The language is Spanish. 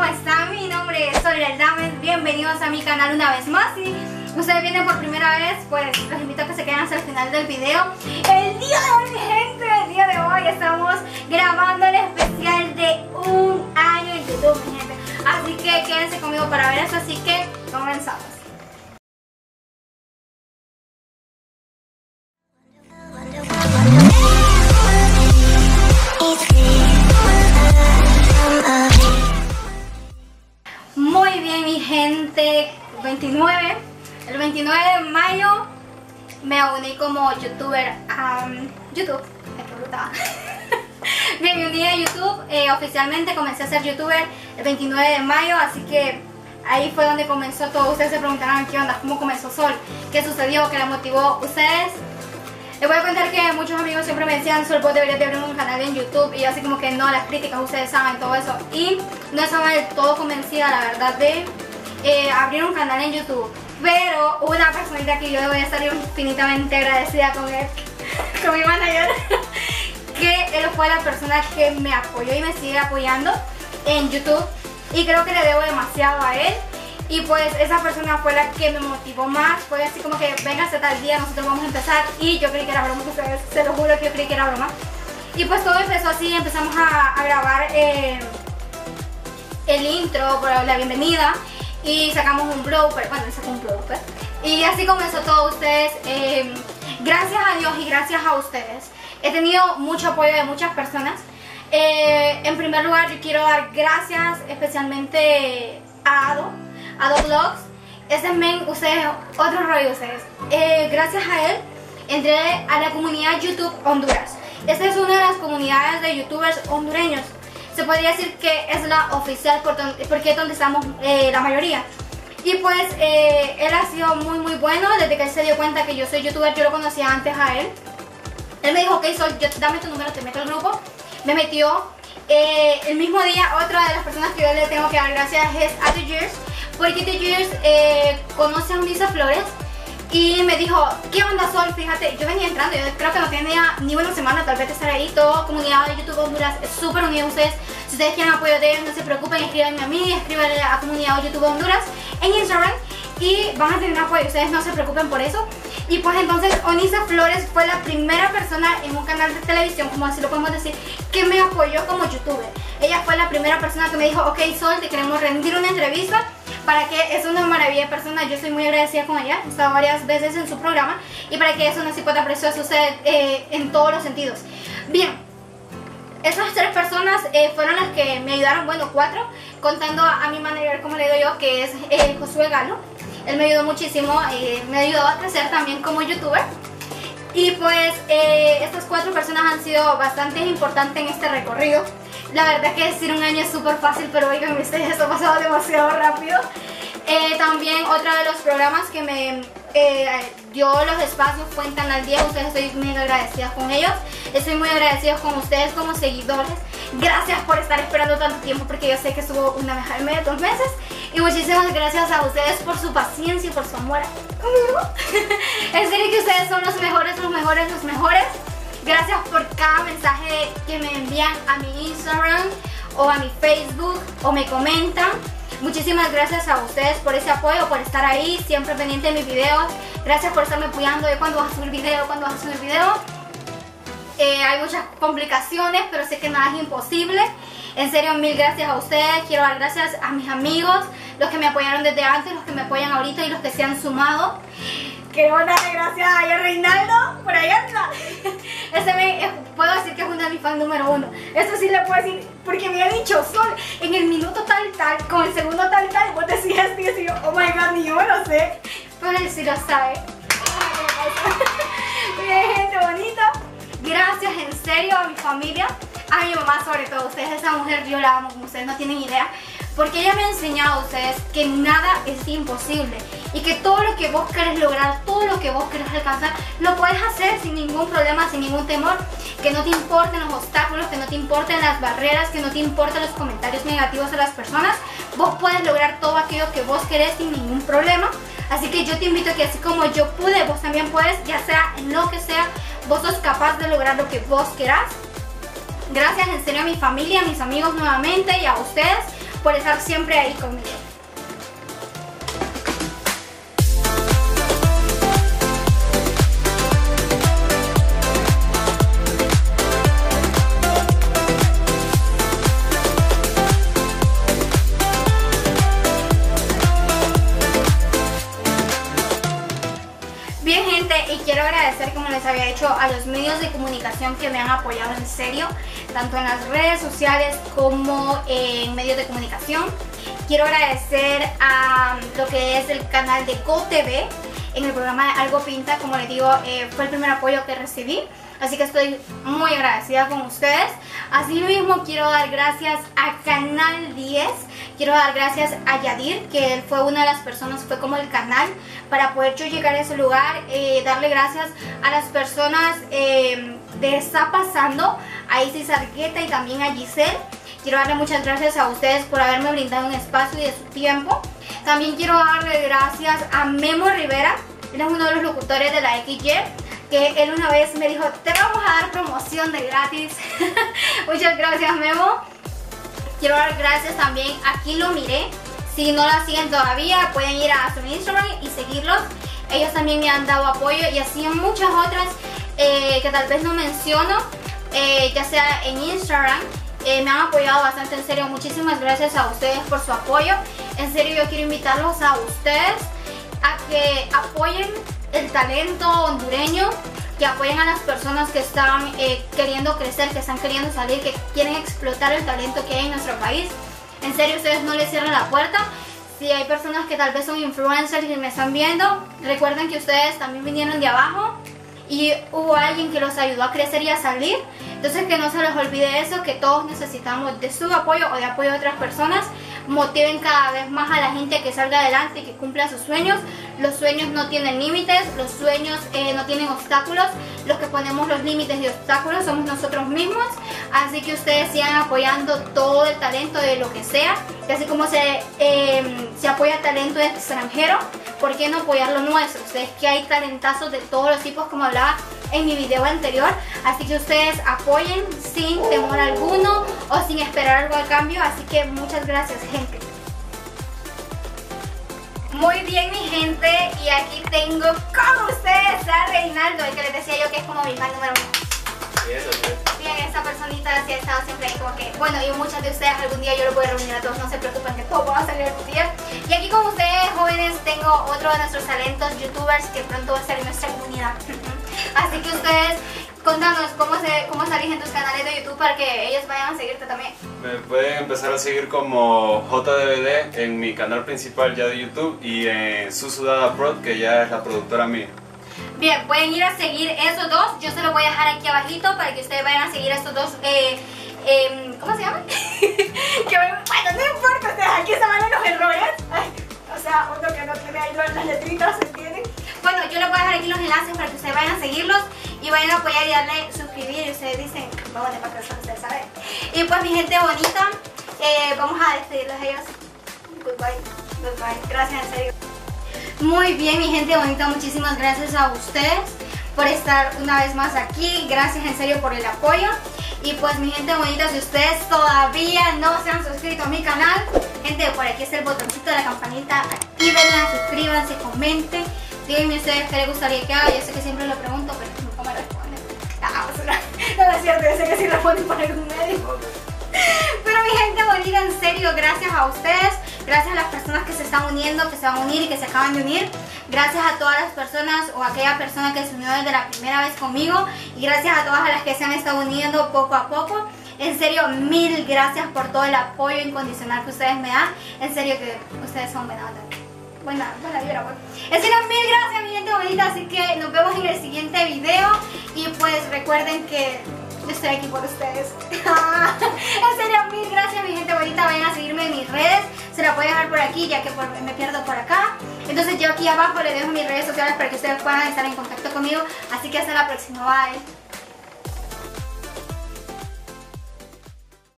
¿cómo están? Mi nombre es Sol Dames, bienvenidos a mi canal una vez más. Si ustedes vienen por primera vez, pues los invito a que se queden hasta el final del video. El día de hoy, mi gente, el día de hoy estamos grabando el especial de un año en YouTube, mi gente. Así que quédense conmigo para ver eso, así que comenzamos. Muy bien, mi gente, el 29 de mayo me uní como youtuber a YouTube. Ay, qué brutal. Me uní a YouTube, oficialmente comencé a ser youtuber el 29 de mayo, así que ahí fue donde comenzó todo. Ustedes se preguntarán qué onda, cómo comenzó Sol, qué sucedió, qué la motivó. Ustedes, les voy a contar que muchos amigos siempre me decían: Sol, vos deberías de abrir un canal en YouTube. Y yo así como que no, las críticas, ustedes saben todo eso. Y no estaba del todo convencida, la verdad, de abrir un canal en YouTube. Pero una personita que yo voy a estar infinitamente agradecida con él, con mi manager, que él fue la persona que me apoyó y me sigue apoyando en YouTube. Y creo que le debo demasiado a él. Y pues esa persona fue la que me motivó más. Fue así como que venga hasta tal día, nosotros vamos a empezar. Y yo creí que era broma, ustedes, se lo juro que yo creí que era broma. Y pues todo empezó así, empezamos a grabar el intro, la bienvenida. Y sacamos un blooper, bueno, sacó un blooper. Y así comenzó todo, ustedes. Gracias a Dios y gracias a ustedes he tenido mucho apoyo de muchas personas. En primer lugar, yo quiero dar gracias especialmente a Ado Vlogs. Ese men, ustedes, otro rollo ustedes. Gracias a él entré a la comunidad YouTube Honduras. Esta es una de las comunidades de youtubers hondureños. Se podría decir que es la oficial porque es donde estamos la mayoría. Y pues él ha sido muy bueno desde que él se dio cuenta que yo soy youtuber. Yo lo conocía antes a él. Él me dijo: ok, Sol, dame tu número, te meto al grupo. Me metió. El mismo día, otra de las personas que yo le tengo que dar gracias es a The Years, porque The Years conoce a Unisa Flores y me dijo: ¿qué onda, Sol? Fíjate, yo venía entrando, yo creo que no tenía ni una semana tal vez de estar ahí. Toda comunidad de YouTube Honduras es súper unida a ustedes. Si ustedes quieren apoyo de ellos, no se preocupen, escríbanme a mí, escríbanle a comunidad de YouTube Honduras en Instagram y van a tener apoyo, ustedes no se preocupen por eso. Y pues entonces Unisa Flores fue la primera persona en un canal de televisión, como así lo podemos decir, que me apoyó como youtuber. Ella fue la primera persona que me dijo: ok, Sol, te queremos rendir una entrevista, para que es una maravilla de persona. Yo soy muy agradecida con ella, he estado varias veces en su programa, y para que es una cipota preciosa usted en todos los sentidos. Bien, esas tres personas fueron las que me ayudaron, bueno, cuatro, contando a mi manager, como le digo yo, que es Josué Galo. Él me ayudó muchísimo, me ayudó a crecer también como youtuber. Y pues estas cuatro personas han sido bastante importantes en este recorrido. La verdad es que decir un año es súper fácil, pero oigan ustedes, esto ha pasado demasiado rápido. También otro de los programas que me dio los espacios fue en Canal 10. Ustedes, estoy muy agradecida con ellos. Estoy muy agradecida con ustedes como seguidores. Gracias por estar esperando tanto tiempo, porque yo sé que estuvo una vez al mes, 2 meses. Y muchísimas gracias a ustedes por su paciencia y por su amor conmigo. En serio que ustedes son los mejores, los mejores, los mejores. Gracias por cada mensaje que me envían a mi Instagram o a mi Facebook o me comentan. Muchísimas gracias a ustedes por ese apoyo, por estar ahí, siempre pendiente de mis videos. Gracias por estarme apoyando de cuándo vas a subir video, cuándo vas a subir video. Hay muchas complicaciones, pero sé que nada es imposible. En serio, mil gracias a ustedes. Quiero dar gracias a mis amigos, los que me apoyaron desde antes, los que me apoyan ahorita y los que se han sumado. Quiero darle gracias a Reinaldo, por ahí anda. Puedo decir que es uno de mis fans número 1. Eso sí le puedo decir, porque me ha dicho: Sol, en el minuto tal, con el segundo tal, vos decías esto, y yo digo: oh my god, ni yo lo sé. Pero él sí lo sabe. Bien, gente bonita. Gracias en serio a mi familia, a mi mamá sobre todo. Ustedes, esa mujer, yo la amo como ustedes no tienen idea. Porque ella me ha enseñado a ustedes que nada es imposible y que todo lo que vos querés lograr, todo lo que vos querés alcanzar, lo puedes hacer sin ningún problema, sin ningún temor. Que no te importen los obstáculos, que no te importen las barreras, que no te importen los comentarios negativos de las personas. Vos puedes lograr todo aquello que vos querés sin ningún problema. Así que yo te invito a que así como yo pude, vos también puedes, ya sea en lo que sea, vos sos capaz de lograr lo que vos querás. Gracias en serio a mi familia, a mis amigos nuevamente y a ustedes por estar siempre ahí conmigo. Bien, gente, y quiero agradecer, como les había dicho, a los medios de comunicación que me han apoyado en serio, tanto en las redes sociales como en medios de comunicación. Quiero agradecer a lo que es el canal de GoTV en el programa de Algo Pinta. Como les digo, fue el primer apoyo que recibí, así que estoy muy agradecida con ustedes. Asimismo, quiero dar gracias a Canal 10. Quiero dar gracias a Yadir, que él fue una de las personas, fue como el canal para poder yo llegar a ese lugar. Darle gracias a las personas de Está Pasando, a Isis Argueta y también a Giselle. Quiero darle muchas gracias a ustedes por haberme brindado un espacio y de su tiempo. También quiero darle gracias a Memo Rivera. Él es uno de los locutores de la XY, que él una vez me dijo, te vamos a dar promoción de gratis. Muchas gracias, Memo. Quiero dar gracias también a Aquí Lo Miré. Si no la siguen todavía, pueden ir a su Instagram y seguirlos. Ellos también me han dado apoyo, y así en muchas otras que tal vez no menciono, ya sea en Instagram. Me han apoyado bastante, en serio. Muchísimas gracias a ustedes por su apoyo. En serio, yo quiero invitarlos a ustedes a que apoyen el talento hondureño, que apoyen a las personas que están queriendo crecer, que están queriendo salir, que quieren explotar el talento que hay en nuestro país. En serio, ustedes no les cierren la puerta. Si hay personas que tal vez son influencers y me están viendo, recuerden que ustedes también vinieron de abajo y hubo alguien que los ayudó a crecer y a salir. Entonces, que no se les olvide eso, que todos necesitamos de su apoyo o de apoyo de otras personas. Motiven cada vez más a la gente que salga adelante y que cumpla sus sueños. Los sueños no tienen límites, los sueños no tienen obstáculos. Los que ponemos los límites y obstáculos somos nosotros mismos. Así que ustedes sigan apoyando todo el talento de lo que sea. Y así como se apoya talento extranjero, ¿por qué no apoyar lo nuestro? Ustedes, que hay talentazos de todos los tipos, como hablaba en mi video anterior. Así que ustedes apoyen sin temor alguno o sin esperar algo a cambio. Así que muchas gracias, gente. Muy bien, mi gente, y aquí tengo con ustedes a Reinaldo, el que les decía yo que es como mi fan número 1. Bien, esta personita sí ha estado siempre ahí como que, bueno, y muchas de ustedes algún día yo lo voy a reunir a todos, no se preocupen que todo va a salir algún día. Y aquí con ustedes, jóvenes, tengo otro de nuestros talentos, youtubers, que pronto va a salir en nuestra comunidad. Así que ustedes, contanos cómo salís en tus canales de YouTube para que ellos vayan a seguirte también. Me pueden empezar a seguir como JDVD en mi canal principal ya de YouTube, y en Susudada Prod, que ya es la productora mía. Bien, pueden ir a seguir esos dos. Yo se los voy a dejar aquí abajito para que ustedes vayan a seguir a estos dos. ¿Cómo se llaman? Bueno, no importa, ustedes aquí se van los errores. Ay, o sea, uno que no tiene ahí las letritas, ¿se entienden? Bueno, yo les voy a dejar aquí los enlaces para que ustedes vayan a seguirlos y vayan a apoyar y darle suscribir. Y ustedes dicen, vamos a para que ustedes saben. Y pues, mi gente bonita, vamos a despedirlos a ellos. Goodbye, goodbye. Gracias, en serio. Muy bien, mi gente bonita, muchísimas gracias a ustedes por estar una vez más aquí. Gracias en serio por el apoyo. Y pues, mi gente bonita, si ustedes todavía no se han suscrito a mi canal, gente, por aquí está el botoncito de la campanita, actívenla, suscríbanse, comenten. Díganme ustedes qué les gustaría que haga. Yo sé que siempre lo pregunto, pero nunca me responden. No es cierto, yo sé que sí responden por algún medio. Pero, mi gente bonita, en serio, gracias a ustedes. Gracias a las personas que se están uniendo, que se van a unir y que se acaban de unir. Gracias a todas las personas o a aquella persona que se unió desde la primera vez conmigo. Y gracias a todas las que se han estado uniendo poco a poco. En serio, mil gracias por todo el apoyo incondicional que ustedes me dan. En serio que ustedes son buena vibra, pues. En serio, mil gracias, mi gente bonita. Así que nos vemos en el siguiente video. Y pues recuerden que yo estoy aquí por ustedes. En serio, mil gracias, mi gente bonita. Vayan a seguirme en mis redes. Se la voy a dejar por aquí, ya que me pierdo por acá. Entonces yo aquí abajo les dejo mis redes sociales para que ustedes puedan estar en contacto conmigo. Así que hasta la próxima. Bye.